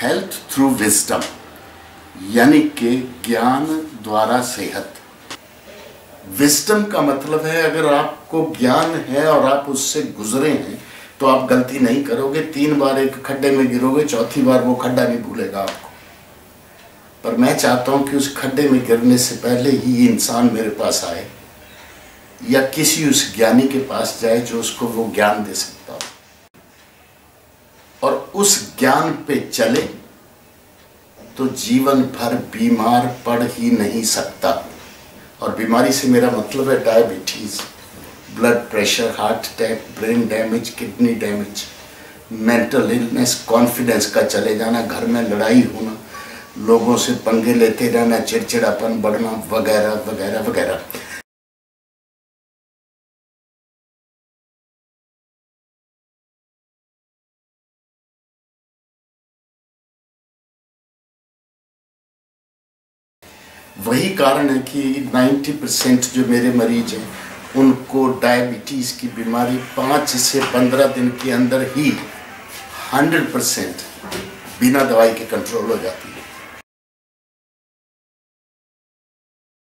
Health through wisdom, यानी कि ज्ञान द्वारा सेहत। विजडम का मतलब है अगर आपको ज्ञान है और आप उससे गुजरे हैं तो आप गलती नहीं करोगे। 3 बार एक खड्डे में गिरोगे, चौथी बार वो खड्डा नहीं भूलेगा आपको। पर मैं चाहता हूं कि उस खड्डे में गिरने से पहले ही इंसान मेरे पास आए या किसी उस ज्ञानी के पास जाए जो उसको वो ज्ञान दे सकता हो, और उस ज्ञान पे चले तो जीवन भर बीमार पड़ ही नहीं सकता। और बीमारी से मेरा मतलब है diabetes, blood pressure, heart attack, brain damage, kidney damage, mental illness, confidence का चले जाना, घर में लड़ाई होना, लोगों से पंगे लेते रहना, चिड़चिड़ापन बढ़ना, वगैरह वगैरह वगैरह। वही कारण है कि 90% जो मेरे मरीज हैं उनको डायबिटीज़ की बीमारी 5 से 15 दिन के अंदर ही 100% बिना दवाई के कंट्रोल हो जाती है।